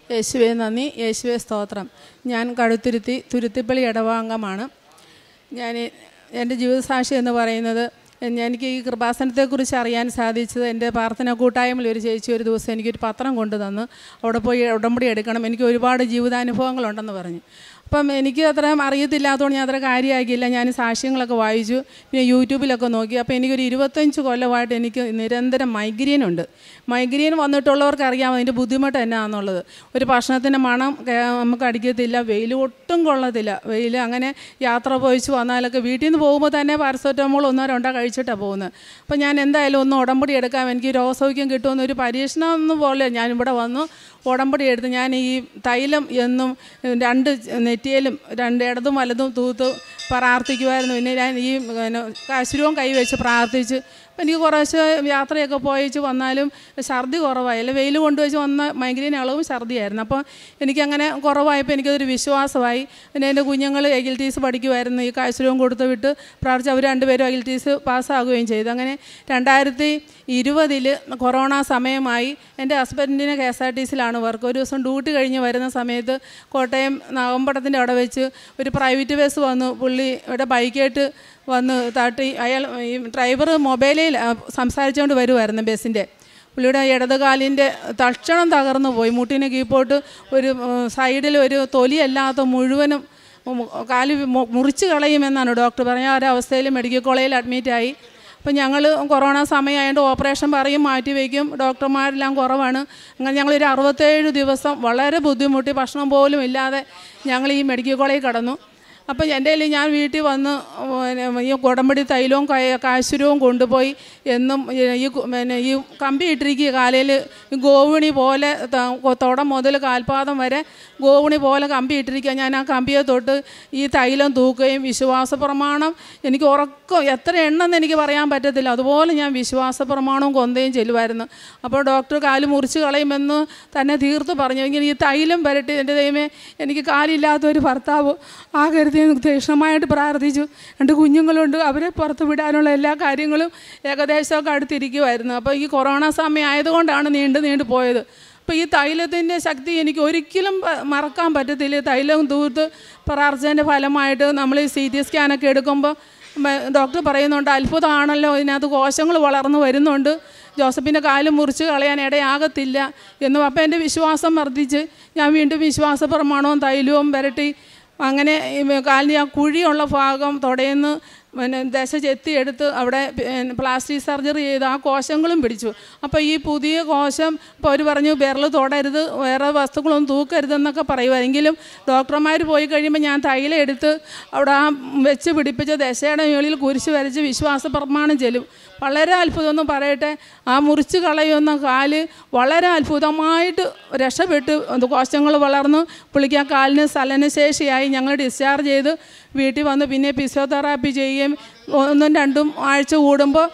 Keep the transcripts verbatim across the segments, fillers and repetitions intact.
യേശുവേ നന്ദി, യേശുവേ സ്തോത്രം. ഞാൻ കടുത്തുരുത്തി തുരുത്തിപ്പള്ളി ഇടവാംഗമാണ്. ഞാൻ എൻ്റെ ജീവിതസാക്ഷി എന്ന് പറയുന്നത്, എനിക്ക് ഈ കൃപാസനത്തെക്കുറിച്ച് അറിയാൻ സാധിച്ചത് എൻ്റെ പ്രാർത്ഥന കൂട്ടായ്മയിൽ ഒരു ചേച്ചി ഒരു ദിവസം എനിക്കൊരു പത്രം കൊണ്ടു തന്നു. അവിടെ പോയി ഉടമ്പടി എടുക്കണം, എനിക്ക് ഒരുപാട് ജീവിതാനുഭവങ്ങളുണ്ടെന്ന് പറഞ്ഞു. അപ്പം എനിക്ക് അത്ര അറിയത്തില്ലാത്തതുകൊണ്ട് ഞാൻ അത്ര കാര്യമാക്കിയില്ല. ഞാൻ സാക്ഷ്യങ്ങളൊക്കെ വായിച്ചു, പിന്നെ യൂട്യൂബിലൊക്കെ നോക്കി. അപ്പോൾ എനിക്കൊരു ഇരുപത്തഞ്ച് കൊല്ലമായിട്ട് എനിക്ക് നിരന്തരം മൈഗ്രെയിൻ ഉണ്ട്. മൈഗ്രെയിൻ വന്നിട്ടുള്ളവർക്ക് അറിയാം അതിൻ്റെ ബുദ്ധിമുട്ട് എന്നാണെന്നുള്ളത്. ഒരു ഭക്ഷണത്തിൻ്റെ മണം നമുക്ക് അടിക്കത്തില്ല, വെയിൽ ഒട്ടും കൊള്ളത്തില്ല. വെയിൽ അങ്ങനെ യാത്ര പോയിച്ച് വന്നാലൊക്കെ വീട്ടിൽ നിന്ന് പോകുമ്പോൾ തന്നെ പാരസെറ്റമോൾ ഒന്നോ രണ്ടോ കഴിച്ചിട്ടാണ് പോകുന്നത്. അപ്പോൾ ഞാൻ എന്തായാലും ഒന്ന് ഉടമ്പടി എടുക്കാം, എനിക്ക് രോഗസൗഖ്യം കിട്ടുമെന്നൊരു പരീക്ഷണം ഒന്നും പോലെ ഞാനിവിടെ വന്നു ഉടമ്പടി എടുത്ത് ഞാൻ ഈ തൈലം എന്നും രണ്ട് നെറ്റിയിലും രണ്ട് ഇടതും വലതും തൂത്ത് പ്രാർത്ഥിക്കുമായിരുന്നു. പിന്നെ ഞാൻ ഈ കാശുരവും കൈവച്ച് പ്രാർത്ഥിച്ച് അപ്പം എനിക്ക് കുറച്ച് യാത്രയൊക്കെ പോയിച്ച് വന്നാലും ഛർദി കുറവായില്ല. വെയിൽ കൊണ്ടുവച്ച് വന്ന മൈഗ്രെയിൻ അളവും ഛർദിയായിരുന്നു. അപ്പോൾ എനിക്കങ്ങനെ കുറവായപ്പോൾ എനിക്കതൊരു വിശ്വാസമായി. പിന്നെ എൻ്റെ കുഞ്ഞുങ്ങൾ എഗിൽറ്റീസ് പഠിക്കുമായിരുന്നു. ഈ കാശുരവും കൊടുത്ത് വിട്ട് പ്രാർത്ഥിച്ച് അവർ രണ്ടുപേരും എഗിൽറ്റീസ് പാസ്സാകുകയും ചെയ്തു. അങ്ങനെ രണ്ടായിരത്തി ഇരുപതിൽ കൊറോണ സമയമായി. എൻ്റെ ഹസ്ബൻഡിന് കെ എസ് ആർ ടി സിയിലാണ് വർക്ക്. ഒരു ദിവസം ഡ്യൂട്ടി കഴിഞ്ഞ് വരുന്ന സമയത്ത് കോട്ടയം നാഗമ്പടത്തിൻ്റെ അവിടെ വെച്ച് ഒരു പ്രൈവറ്റ് ബസ് വന്നു. പുള്ളി ഇവിടെ ബൈക്കായിട്ട് വന്ന് തട്ടി. അയാൾ ഈ ഡ്രൈവർ മൊബൈലിൽ സംസാരിച്ചുകൊണ്ട് വരുമായിരുന്നു ബസ്സിൻ്റെ. പുള്ളിയുടെ ഇടതുകാലിൻ്റെ തക്ഷണം തകർന്നു പോയി. മുട്ടിന് കീപ്പോട്ട് ഒരു സൈഡിൽ ഒരു തൊലിയല്ലാത്ത മുഴുവനും കാല് മുറിച്ച് കളയുമെന്നാണ് ഡോക്ടർ പറഞ്ഞ. ആ ഒരവസ്ഥയിൽ മെഡിക്കൽ കോളേജിൽ അഡ്മിറ്റായി. അപ്പം ഞങ്ങൾ കൊറോണ സമയമായതുകൊണ്ട് ഓപ്പറേഷൻ പറയും, മാറ്റി വയ്ക്കും, ഡോക്ടർമാരെല്ലാം കുറവാണ്. അങ്ങനെ ഞങ്ങളൊരു അറുപത്തേഴ് ദിവസം വളരെ ബുദ്ധിമുട്ടി, ഭക്ഷണം പോലും ഇല്ലാതെ ഞങ്ങൾ ഈ മെഡിക്കൽ കോളേജിൽ കടന്നു. അപ്പം എൻ്റെ കയ്യിൽ ഞാൻ വീട്ടിൽ വന്ന് ഈ ഉടമ്പടി തൈലവും കാശുരവും കൊണ്ടുപോയി എന്നും ഈ പിന്നെ ഈ കമ്പി ഇട്ടിരിക്കുക കാലയിൽ ഈ ഗോവിണി പോലെ തുടം മുതൽ കാൽപാദം വരെ ഗോവിണി പോലെ കമ്പി ഇട്ടിരിക്കുക. ഞാൻ ആ കമ്പിയെ തൊട്ട് ഈ തൈലം തൂക്കുകയും വിശ്വാസ പ്രമാണം എനിക്ക് ഉറക്കം എത്ര എണ്ണമെന്ന് എനിക്ക് പറയാൻ പറ്റത്തില്ല, അതുപോലെ ഞാൻ വിശ്വാസ പ്രമാണവും കൊന്തയും ചെല്ലുമായിരുന്നു. അപ്പോൾ ഡോക്ടർ കാല് മുറിച്ച് കളയുമെന്ന് തന്നെ തീർത്ത് പറഞ്ഞു. ഇങ്ങനെ ഈ തൈലം വരട്ടി എൻ്റെ ദൈവമേ എനിക്ക് കാലില്ലാത്തൊരു ഭർത്താവ് ആകരുത് തീക്ഷ്ണമായിട്ട് പ്രാർത്ഥിച്ചു. രണ്ട് കുഞ്ഞുങ്ങളുണ്ട്, അവരെ പുറത്ത് വിടാനുള്ള എല്ലാ കാര്യങ്ങളും ഏകദേശമൊക്കെ അടുത്തിരിക്കുമായിരുന്നു. അപ്പോൾ ഈ കൊറോണ സമയം ആയതുകൊണ്ടാണ് നീണ്ടു നീണ്ടു പോയത്. അപ്പോൾ ഈ തൈലത്തിൻ്റെ ശക്തി എനിക്ക് ഒരിക്കലും മറക്കാൻ പറ്റത്തില്ല. തൈലം തൂത്ത് പ്രാർത്ഥനയുടെ ഫലമായിട്ട് നമ്മൾ ഈ സി ടി സ്കാനൊക്കെ എടുക്കുമ്പോൾ ഡോക്ടർ പറയുന്നുണ്ട് അത്ഭുതമാണല്ലോ, ഇതിനകത്ത് കോശങ്ങൾ വളർന്നു വരുന്നുണ്ട്, ജോസഫിൻ്റെ കാല് മുറിച്ച് കളയാൻ ഇടയാകത്തില്ല എന്നും. അപ്പോൾ എൻ്റെ വിശ്വാസം വർദ്ധിച്ച് ഞാൻ വീണ്ടും വിശ്വാസ പ്രമാണവും തൈലവും വരട്ടി അങ്ങനെ കാലിന് ആ കുഴിയുള്ള ഭാഗം തുടയുന്നു പിന്നെ ദശ ചെത്തിയെടുത്ത് അവിടെ പ്ലാസ്റ്റിക് സർജറി ചെയ്ത് ആ കോശങ്ങളും പിടിച്ചു. അപ്പോൾ ഈ പുതിയ കോശം ഇപ്പോൾ അവർ പറഞ്ഞു വിരൽ തൊടരുത്, വേറെ വസ്തുക്കളൊന്നും തൂക്കരുതെന്നൊക്കെ പറയുമെങ്കിലും ഡോക്ടർമാർ പോയി കഴിയുമ്പോൾ ഞാൻ തൈലം എടുത്ത് അവിടെ ആ വെച്ച് പിടിപ്പിച്ച ദശയുടെ മുകളിൽ കുരിശ് വരച്ച് വിശ്വാസ പ്രമാണം ചെല്ലും. വളരെ അത്ഭുതമൊന്നും പറയട്ടെ, ആ മുറിച്ച് കളയുന്ന കാല് വളരെ അത്ഭുതമായിട്ട് രക്ഷപ്പെട്ട് കോശങ്ങൾ വളർന്നു. പുള്ളിക്ക് ആ കാലിന് ചലനശേഷിയായി. ഞങ്ങൾ ഡിസ്ചാർജ് ചെയ്ത് വീട്ടിൽ വന്ന് പിന്നെ ഫിസിയോതെറാപ്പി ചെയ്യുകയും ഒന്നും രണ്ടും ആഴ്ച കൂടുമ്പോൾ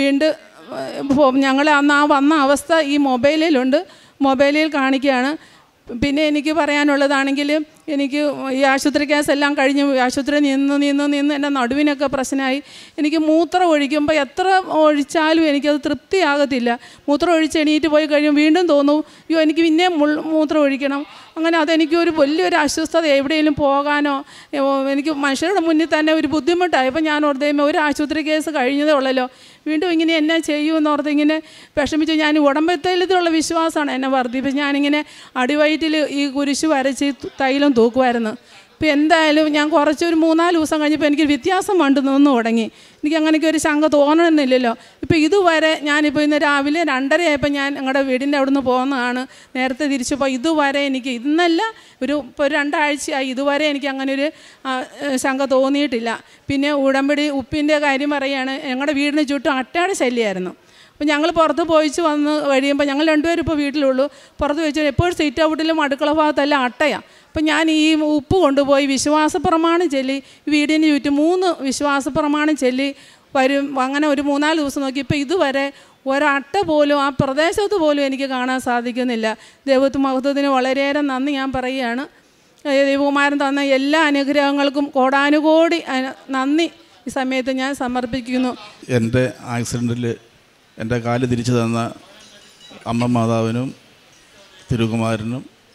വീണ്ടും ഞങ്ങൾ അന്ന് ആ വന്ന അവസ്ഥ ഈ മൊബൈലിലുണ്ട്, മൊബൈലിൽ കാണിക്കുകയാണ്. പിന്നെ എനിക്ക് പറയാനുള്ളതാണെങ്കിൽ എനിക്ക് ഈ ആശുപത്രി കേസെല്ലാം കഴിഞ്ഞ് ആശുപത്രി നിന്ന് നിന്ന് നിന്ന് എൻ്റെ നടുവിനൊക്കെ പ്രശ്നമായി. എനിക്ക് മൂത്രം ഒഴിക്കുമ്പോൾ എത്ര ഒഴിച്ചാലും എനിക്കത് തൃപ്തിയാകത്തില്ല. മൂത്രം ഒഴിച്ച് എണീറ്റ് പോയി കഴിയുമ്പോൾ വീണ്ടും തോന്നും അയ്യോ എനിക്ക് പിന്നെ മൂത്രം ഒഴിക്കണം. അങ്ങനെ അതെനിക്കൊരു വലിയൊരു അസ്വസ്ഥത. എവിടെയെങ്കിലും പോകാനോ എനിക്ക് മനുഷ്യരുടെ മുന്നിൽ തന്നെ ഒരു ബുദ്ധിമുട്ടായി. അപ്പോൾ ഞാൻ ഓർത്ത് ഒരു ആശുപത്രി കേസ് കഴിഞ്ഞതേ ഉള്ളല്ലോ, വീണ്ടും ഇങ്ങനെ എന്നെ ചെയ്യുമെന്ന് ഓർത്ത് ഇങ്ങനെ വിഷമിച്ച് ഞാൻ ഉടമ്പത്തൈലത്തിലുള്ള വിശ്വാസമാണ് എന്നെ വർദ്ധിപ്പിച്ച് ഞാനിങ്ങനെ അടിവയറ്റിൽ ഈ കുരിശ് വരച്ച് തൈലം തൂക്കുമായിരുന്നു. ഇപ്പോൾ എന്തായാലും ഞാൻ കുറച്ചൊരു മൂന്നാല് ദിവസം കഴിഞ്ഞപ്പോൾ എനിക്ക് വ്യത്യാസം കണ്ടു നിന്ന് തുടങ്ങി. എനിക്ക് അങ്ങനെയൊക്കെ ഒരു ശങ്ക തോന്നണമെന്നില്ലല്ലോ. ഇപ്പോൾ ഇതുവരെ ഞാനിപ്പോൾ ഇന്ന് രാവിലെ രണ്ടരയായപ്പോൾ ഞാൻ ഞങ്ങളുടെ വീടിൻ്റെ അവിടെ നിന്ന് പോകുന്നതാണ്, നേരത്തെ തിരിച്ചപ്പോൾ ഇതുവരെ എനിക്ക് ഇന്നല്ല ഒരു ഇപ്പോൾ ഒരു രണ്ടാഴ്ചയായി ഇതുവരെ എനിക്ക് അങ്ങനെ ഒരു ശങ്ക തോന്നിയിട്ടില്ല. പിന്നെ ഉടമ്പടി ഉപ്പിൻ്റെ കാര്യം പറയുകയാണ്. ഞങ്ങളുടെ വീടിന് ചുറ്റും അട്ടയുടെ ശല്യമായിരുന്നു. അപ്പോൾ ഞങ്ങൾ പുറത്ത് പോയിച്ച് വന്ന് കഴിയുമ്പോൾ ഞങ്ങൾ രണ്ടുപേരും ഇപ്പോൾ വീട്ടിലുള്ളൂ. പുറത്ത് വെച്ച് എപ്പോഴും സീറ്റ് ഔട്ടിലും അടുക്കള ഭാഗത്തെല്ലാം അട്ടയാണ്. അപ്പം ഞാൻ ഈ ഉപ്പ് കൊണ്ടുപോയി വിശ്വാസ പ്രമാണം ചൊല്ലി വീടിന് ചുറ്റും മൂന്ന് വിശ്വാസ പ്രമാണം ചൊല്ലി വരും. അങ്ങനെ ഒരു മൂന്നാല് ദിവസം നോക്കി ഇപ്പോൾ ഇതുവരെ ഒരട്ട പോലും ആ പ്രദേശത്ത് പോലും എനിക്ക് കാണാൻ സാധിക്കുന്നില്ല. ദൈവത്തിന് മഹത്വത്തിന് വളരെയേറെ നന്ദി ഞാൻ പറയുകയാണ്. ദൈവകുമാരൻ തന്ന എല്ലാ അനുഗ്രഹങ്ങൾക്കും കോടാനുകോടി നന്ദി ഈ സമയത്ത് ഞാൻ സമർപ്പിക്കുന്നു. എൻ്റെ ആക്സിഡൻറ്റിൽ എൻ്റെ കാല് തിരിച്ചു തന്ന അമ്മ മാതാവിനും തിരുകുമാരനും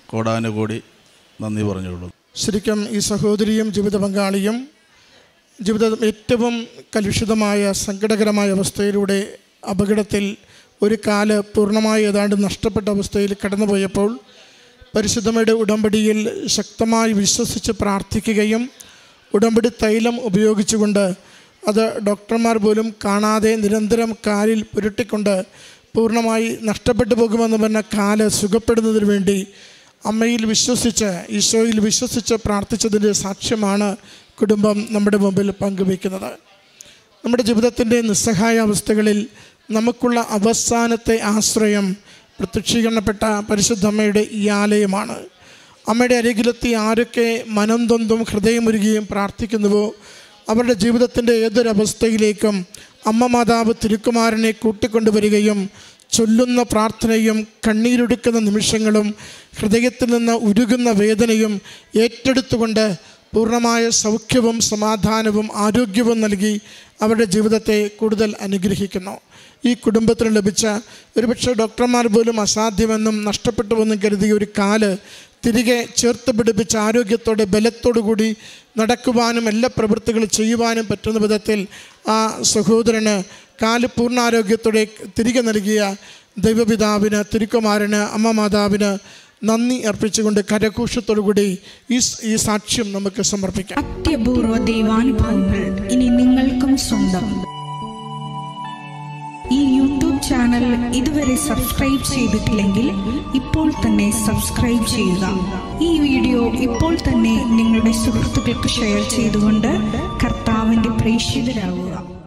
കോടാനുകോടി നന്ദി പറഞ്ഞുകൊള്ളുന്നു. ശരിക്കും ഈ സഹോദരിയും ജീവിത പങ്കാളിയും ജീവിതം ഏറ്റവും കലുഷിതമായ സങ്കടകരമായ അവസ്ഥയിലൂടെ അപകടത്തിൽ ഒരു കാല് പൂർണ്ണമായി ഏതാണ്ട് നഷ്ടപ്പെട്ട അവസ്ഥയിൽ കടന്നുപോയപ്പോൾ പരിശുദ്ധമ്മയുടെ ഉടമ്പടിയിൽ ശക്തമായി വിശ്വസിച്ച് പ്രാർത്ഥിക്കുകയും ഉടമ്പടി തൈലം ഉപയോഗിച്ചുകൊണ്ട് അത് ഡോക്ടർമാർ പോലും കാണാതെ നിരന്തരം കാലിൽ പുരട്ടിക്കൊണ്ട് പൂർണ്ണമായി നഷ്ടപ്പെട്ടു പോകുമെന്ന് പറഞ്ഞ കാല് സുഖപ്പെടുന്നതിന് വേണ്ടി അമ്മയിൽ വിശ്വസിച്ച് ഈശോയിൽ വിശ്വസിച്ച് പ്രാർത്ഥിച്ചതിൻ്റെ സാക്ഷ്യമാണ് കുടുംബം നമ്മുടെ മുമ്പിൽ പങ്കുവയ്ക്കുന്നത്. നമ്മുടെ ജീവിതത്തിൻ്റെ നിസ്സഹായ അവസ്ഥകളിൽ നമുക്കുള്ള അവസാനത്തെ ആശ്രയം പ്രത്യക്ഷീകരണപ്പെട്ട പരിശുദ്ധമ്മയുടെ ഈ ആലയമാണ്. അമ്മയുടെ അരികിലെത്തി ആരൊക്കെ മനം തൊന്തും ഹൃദയമുരുകിയും പ്രാർത്ഥിക്കുന്നുവോ അവരുടെ ജീവിതത്തിൻ്റെ ഏതൊരവസ്ഥയിലേക്കും അമ്മ മാതാവ് തിരുക്കുമാരനെ കൂട്ടിക്കൊണ്ടുവരികയും ചൊല്ലുന്ന പ്രാർത്ഥനയും കണ്ണീരൊടുക്കുന്ന നിമിഷങ്ങളും ഹൃദയത്തിൽ നിന്ന് ഉരുകുന്ന വേദനയും ഏറ്റെടുത്തുകൊണ്ട് പൂർണ്ണമായ സൗഖ്യവും സമാധാനവും ആരോഗ്യവും നൽകി അവരുടെ ജീവിതത്തെ കൂടുതൽ അനുഗ്രഹിക്കുന്നു. ഈ കുടുംബത്തിന് ലഭിച്ച ഒരുപക്ഷെ ഡോക്ടർമാർ പോലും അസാധ്യമെന്നും നഷ്ടപ്പെട്ടുവെന്നും കരുതിയ ഒരു കാല് തിരികെ ചേർത്ത് പിടിപ്പിച്ച ആരോഗ്യത്തോടെ ബലത്തോടു കൂടി നടക്കുവാനും എല്ലാ പ്രവൃത്തികളും ചെയ്യുവാനും പറ്റുന്ന വിധത്തിൽ ആ സഹോദരന് കാല് പൂർണ്ണാരോഗ്യത്തോടെ തിരികെ നൽകിയ ദൈവപിതാവിന് തിരുക്കുമാരന് അമ്മ മാതാവിന് നന്ദി അർപ്പിച്ചുകൊണ്ട് കരഘോഷത്തോടുകൂടി ഈ ഈ സാക്ഷ്യം നമുക്ക് സമർപ്പിക്കാം. അത്യപൂർവ ദൈവാനുഭവങ്ങൾ ഇനി നിങ്ങൾക്കും സ്വന്തം. ഈ യൂട്യൂബ് ചാനൽ ഇതുവരെ സബ്സ്ക്രൈബ് ചെയ്തിട്ടില്ലെങ്കിൽ ഇപ്പോൾ തന്നെ സബ്സ്ക്രൈബ് ചെയ്യുക. ഈ വീഡിയോ ഇപ്പോൾ തന്നെ നിങ്ങളുടെ സുഹൃത്തുക്കൾക്ക് ഷെയർ ചെയ്തുകൊണ്ട് കർത്താവിൻ്റെ പ്രേക്ഷിതരാകുക.